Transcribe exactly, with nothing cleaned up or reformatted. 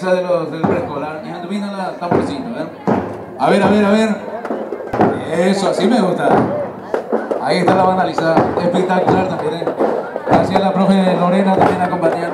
vandalizar de los, del preescolar. Y vino la tamborcito, ¿eh? A ver, a ver, a ver. Eso, así me gusta. Ahí está la vandalizada. Espectacular también, ¿eh? Gracias a la profe Lorena también acompañando.